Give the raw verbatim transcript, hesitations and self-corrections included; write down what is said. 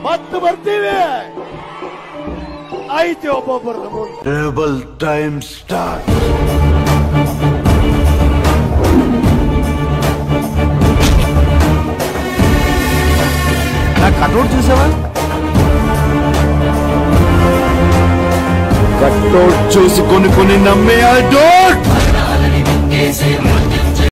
ಮತ್ತೆ ಬರ್ತೀವಿ. ಐತಿ ಒಬ್ಬೊಬ್ಬರದ ಮುಂದೆ. Rebel time start. నా కట్అవుట్ చూసావా? కట్అవుట్ చూసి కొన్ని కొన్ని నమ్మే I don't.